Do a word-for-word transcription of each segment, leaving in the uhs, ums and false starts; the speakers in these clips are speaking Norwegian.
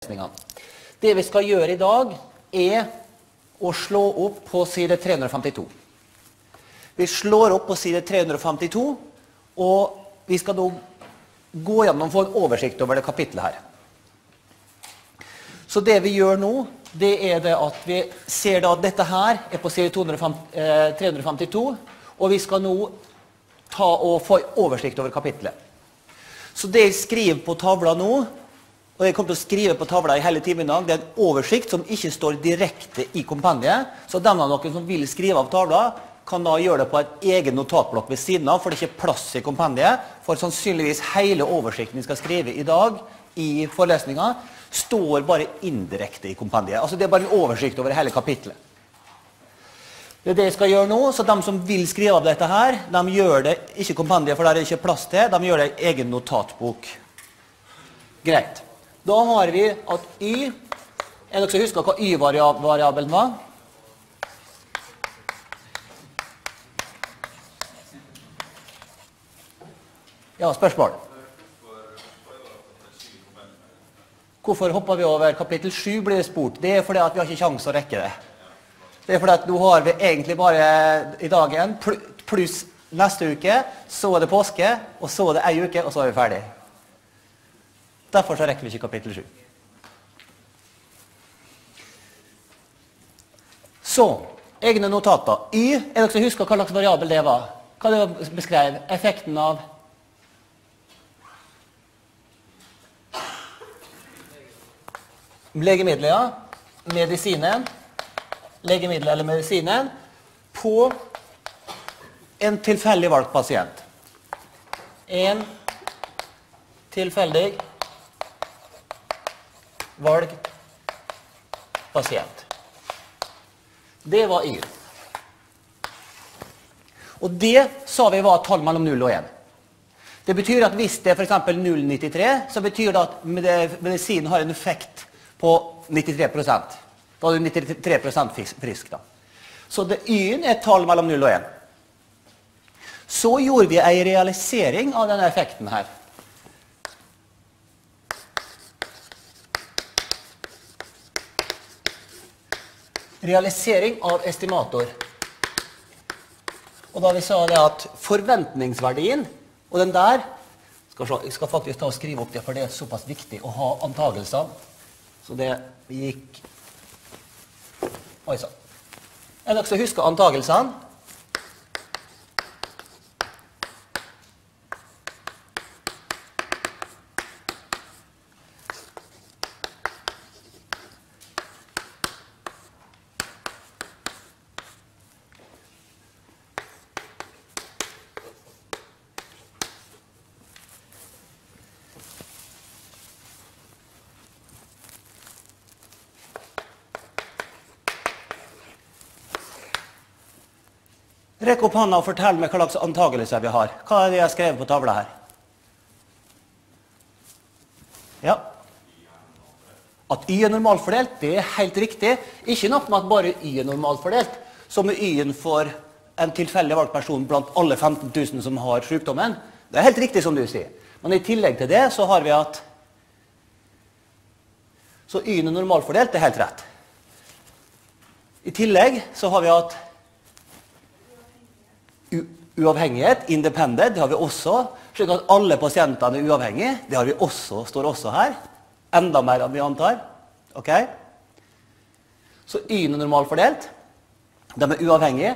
Det vi skal gjøre i dag er å slå opp på side tre hundre femtito. Vi slår opp på side tre hundre femtito, og vi skal nå gå gjennom og få en oversikt over det kapitlet her. Så det vi gjør nå, det er det at vi ser da at dette her er på side tre hundre femtito, og vi skal nå ta og få en oversikt over kapitlet. Så det jeg skriver på tavla nå, og jeg kommer til å skrive på tavla i hele timen i dag, det er en oversikt som ikke står direkte i kompendiet, så dem av dere som vil skrive av tavla, kan da gjøre det på et egen notatblokk ved siden av, for det er ikke plass i kompendiet, for sannsynligvis hele oversikten vi skal skrive i dag i forelesningen, står bare indirekte i kompendiet. Altså det er bare en oversikt over hele kapitlet. Det er det jeg skal gjøre nå, så de som vil skrive av dette her, de gjør det ikke i kompendiet, for der er det ikke plass til, de gjør det i egen notatbok. Greit. Da har vi at y, er dere som husker hva y-variabelen var? Ja, spørsmål. Hvorfor hopper vi over kapittel sju, blir det spurt. Det er fordi at vi har ikke sjans å rekke det. Det er fordi at nå har vi egentlig bare i dagen, pluss neste uke, så er det påske, og så er det en uke, og så er vi ferdig. Derfor så rekker vi ikke kapittel sju. Så, egne notater. Y, er dere som husker hva slags variabel det var? Hva det beskrev? Effekten av legemidler, ja. Medisinen. Legemiddel eller medisinen på en tilfeldig valgt pasient. En tilfeldig valgt pasient. Det var Y. Og det sa vi var et tall mellom null og en. Det betyr at hvis det er for eksempel null komma nittitre, så betyr det at medisinen har en effekt på nittitre prosent. Da er du nittitre prosent frisk da. Så det Y-en er et tall mellom null og en. Så gjorde vi en realisering av denne effekten her. Realisering av estimator. Og da vi sa det at forventningsverdien, og den der, skal se, jeg skal faktisk ta og skrive opp det, for det er såpass viktig å ha antagelser. Så det gikk... Oi så. Er dere som husker antagelsene? Rekk opp hånda og fortell meg hva slags antagelser vi har. Hva er det jeg har skrevet på tavla her? Ja. At Y er normalfordelt, det er helt riktig. Ikke nok med at bare Y er normalfordelt, som er Y-en for en tilfeldig valgt person blant alle femten tusen som har sykdommen. Det er helt riktig som du sier. Men i tillegg til det så har vi at så Y-en er normalfordelt, det er helt rett. I tillegg så har vi at uavhengighet, independent, det har vi også, slik at alle pasientene er uavhengige, det har vi også, står også her, enda mer enn vi antar, ok? Så Y-en er normalfordelt, de er uavhengige.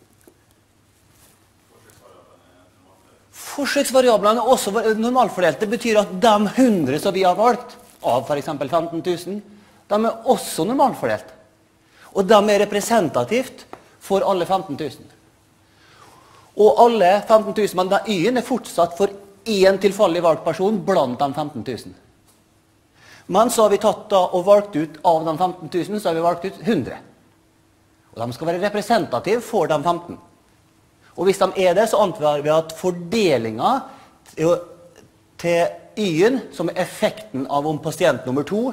Forsøksvariablene er også normalfordelt, det betyr at de hundre som vi har valgt, av for eksempel femten tusen, de er også normalfordelt. Og de er representativt for alle femten tusen. Og alle femten tusen, men da Y-en er fortsatt for en tilfeldig valgt person blant de femten tusen. Men så har vi tatt da og valgt ut av de femten tusen, så har vi valgt ut hundre. Og de skal være representative for de femten. Og hvis de er det, så antar vi at fordelingen til Y-en, som er effekten av om pasient nummer to,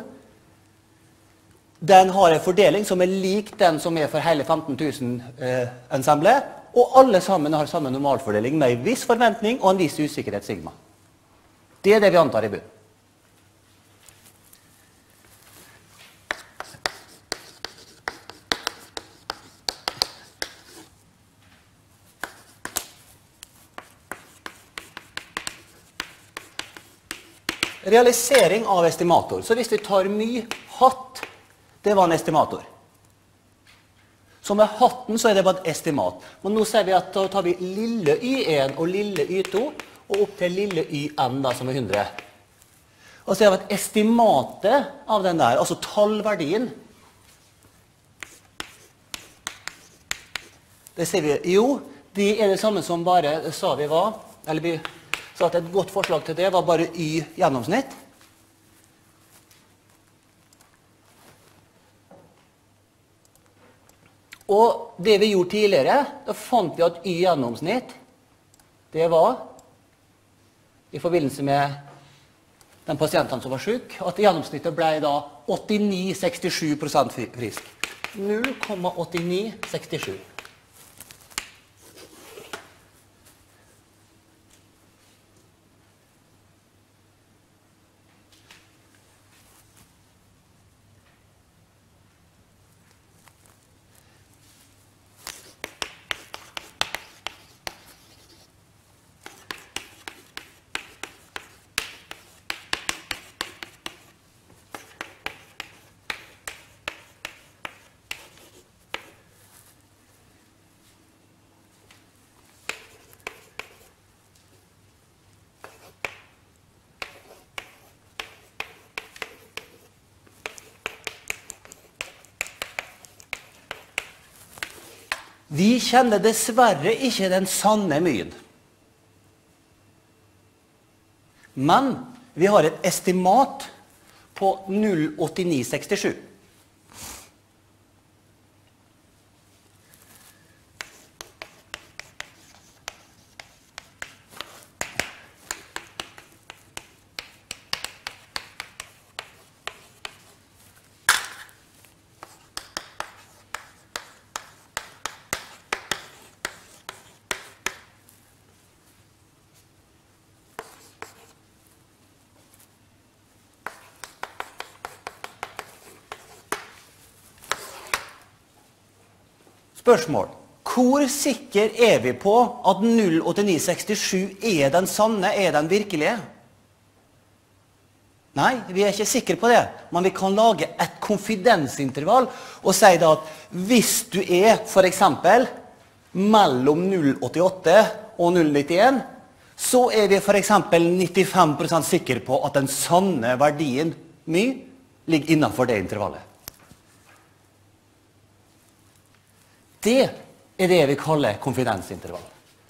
den har en fordeling som er lik den som er for hele femten tusen eh, ensemble, og alle sammen har samme normalfordeling med en viss forventning og en viss usikkerhet sigma. Det er det vi antar i bunn. realisering av estimator. Så hvis vi tar my hatt, det var en estimator. Så med hatten så er det bare et estimat. Men nå ser vi at da tar vi lille y en og lille y to, og opp til lille yn da, som er hundre. Og så har vi et estimatet av den der, altså tallverdien. Det ser vi, jo, de er det samme som bare, sa vi hva, eller vi sa at et godt forslag til det var bare y gjennomsnitt. Og det vi gjorde tidligere, da fant vi at y gjennomsnitt, det var, i forbindelse med den pasienten som var syk, at gjennomsnittet ble da åttini komma sekstisju prosent frisk. null komma åttini sekstisju. Vi kjenner dessverre ikke den sanne myen. Men vi har et estimat på null komma åttini sekstisju. Spørsmål. Hvor sikker er vi på at null komma åttini sekstisju er den sanne, er den virkelige? Nei, vi er ikke sikre på det, men vi kan lage et konfidensintervall og si da at hvis du er for eksempel mellom null komma åttiåtte og null komma nittien, så er vi for eksempel nittifem prosent sikre på at den sanne verdien my ligger innenfor det intervallet. Det er det vi kaller konfidensintervall.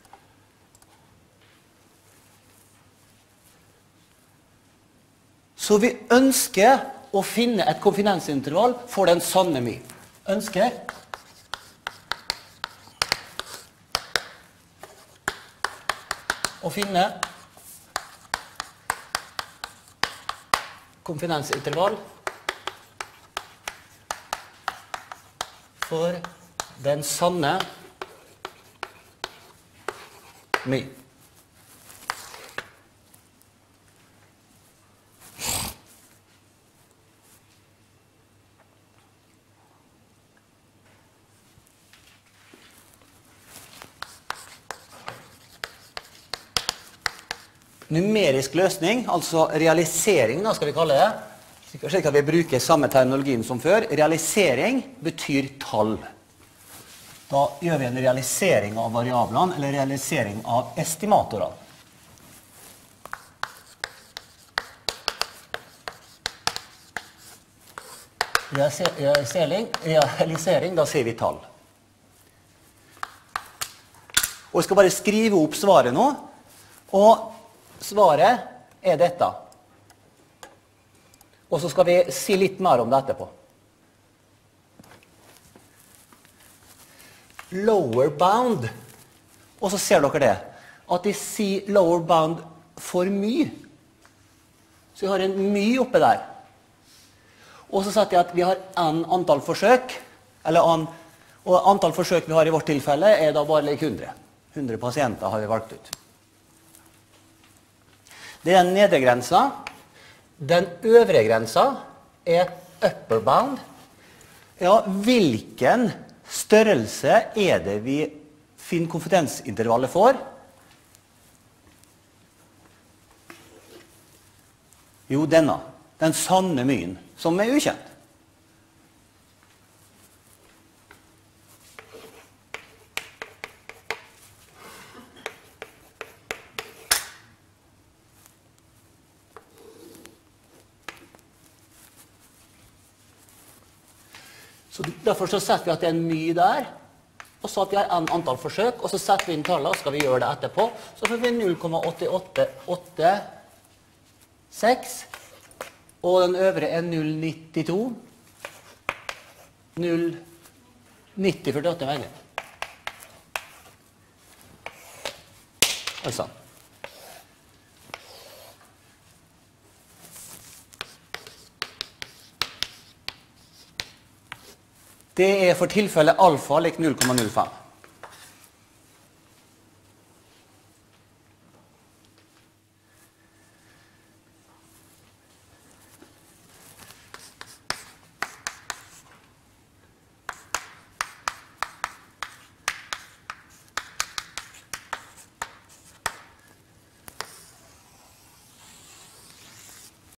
Så vi ønsker å finne et konfidensintervall for den sanne my. Ønsker å finne konfidensintervall for den sanne my. Numerisk løsning, altså realisering, da skal vi kalle det. Slik at vi bruker samme terminologien som før. Realisering betyr tall. Da gjør vi en realisering av variablene, eller realisering av estimatorene. Realisering, realisering, da sier vi tall. Og jeg skal bare skrive opp svaret nå, og svaret er dette. Og så skal vi si litt mer om det etterpå. Lower bound, og så ser dere det, at de sier lower bound for my. Så vi har en my oppe der. Og så setter jeg at vi har en antall forsøk, eller an, og antall forsøk vi har i vårt tilfelle er da bare like hundre. hundre pasienter har vi valgt ut. Det er den nedre grensa. Den øvre grensa er upper bound. Ja, hvilken størrelse er det vi finner konfidensintervallet for? Jo, denne. Den sanne myen, som er ukjent. Så derfor så setter vi at det er en my der, og så at vi har en antall forsøk, og så setter vi inn tallet, og skal vi gjøre det etterpå. Så får vi null komma åtte åtte åtte seks, og den øvre er null komma nittito. null komma nitti førtiåtte veldig. Altså. Det er for tilfelle alfa lik null komma null fem.